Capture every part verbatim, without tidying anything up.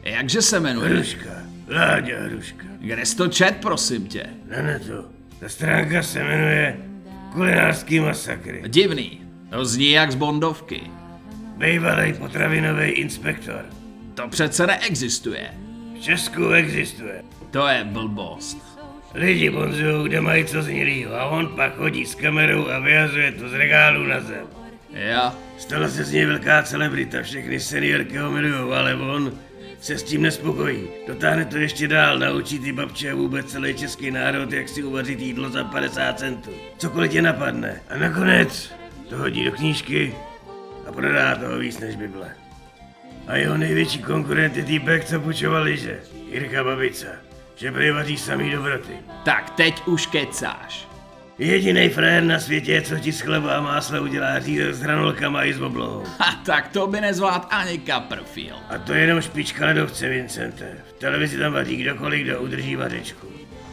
Jakže se jmenuje? Hruška, Láďa Hruška. Kde jsi to čet, prosím tě? Na netu. Ta stránka se jmenuje Kulinářský masakry. Divný, to zní jak z Bondovky. Bývalej potravinový inspektor. To přece neexistuje. V Česku existuje. To je blbost. Lidi bonzujou, kde mají co znilýho a on pak chodí s kamerou a vyhazuje to z regálu na zem. Jo. Stala se z něj velká celebrita, všechny seniorky ho milujou, ale on se s tím nespokojí. Dotáhne to ještě dál, naučí ty babče a vůbec celý český národ, jak si uvařit jídlo za padesát centů. Cokoliv tě napadne. A nakonec to hodí do knížky a prodá toho víc než Bible. A jeho největší konkurent je týpek, co půjčoval lyže. Jirka Babica, že prý vaří samý dobroty. Tak teď už kecáš. Jedinej frér na světě, co ti z chleba a másla udělá řízek s hranolkama i s oblohou. Ha, tak to by nezvlád ani Copperfield. A to je jenom špička ledovce, Vincente. V televizi tam vaří kdokoliv, kdo udrží vařečku.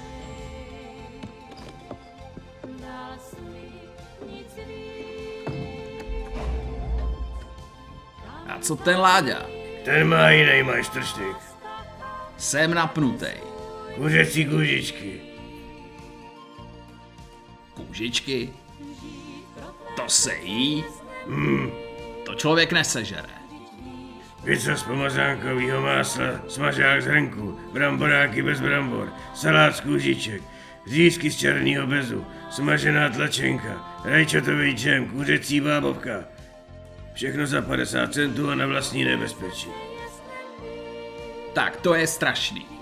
A co ten Láďa? Ten má jiný majstrštyk. Jsem napnutej. Kuřecí kůžičky. Kůžičky? To se jí? Hmm. To člověk nesežere. Pizza z pomazánkovýho másla, smažák z hrnku, bramboráky bez brambor, salát z kůžiček, řízky z černýho bezu, smažená tlačenka, rajčatový džem, kuřecí bábovka. Všechno za padesát centů a na vlastní nebezpečí. Tak to je strašný.